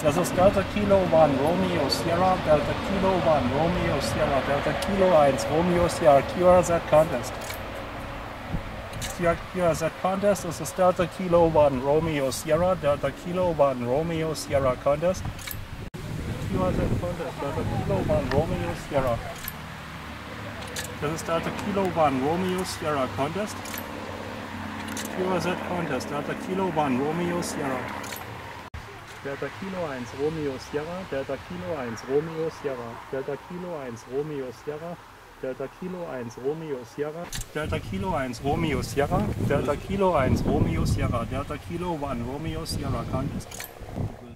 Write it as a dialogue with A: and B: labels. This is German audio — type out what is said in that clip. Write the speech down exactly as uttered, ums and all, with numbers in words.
A: Das ist Delta Kilo One Romeo Sierra, Delta Kilo One Romeo Sierra, Delta Kilo eins Romeo Sierra, Q R Z Contest. Q R Z Contest, das ist Delta Kilo One Romeo Sierra, Delta Kilo One Romeo Sierra Contest. Q R Z Contest, Delta Kilo One Romeo Sierra. Das ist Delta Kilo One Romeo Sierra Contest. Q R Z Contest, Delta Kilo One Romeo Sierra. Delta Kilo eins Romeo Sierra, Delta Kilo eins Romeo Sierra, Delta Kilo eins Romeo Sierra, Delta Kilo eins Romeo Sierra, Delta Kilo eins Romeo Sierra, Delta Kilo eins Romeo Sierra, Delta Kilo One Romeo Sierra Contest.